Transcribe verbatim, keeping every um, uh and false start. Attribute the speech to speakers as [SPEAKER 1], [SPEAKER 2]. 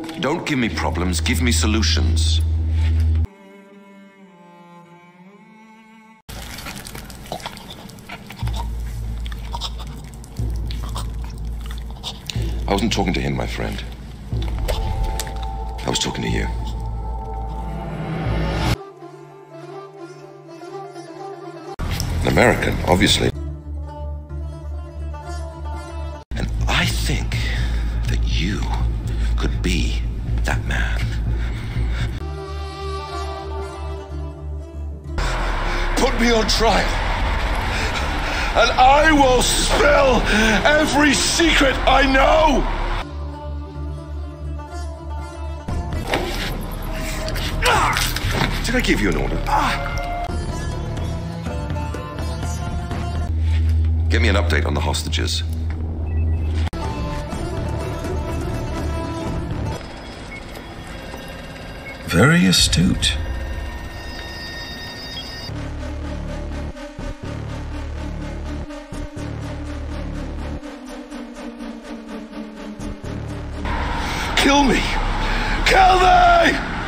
[SPEAKER 1] Don't give me problems, give me solutions. I wasn't talking to him, my friend. I was talking to you. An American, obviously. And I think that you could be that man. Put me on trial, and I will spill every secret I know! Did I give you an order? Get me an update on the hostages. Very astute. Kill me! Kill me!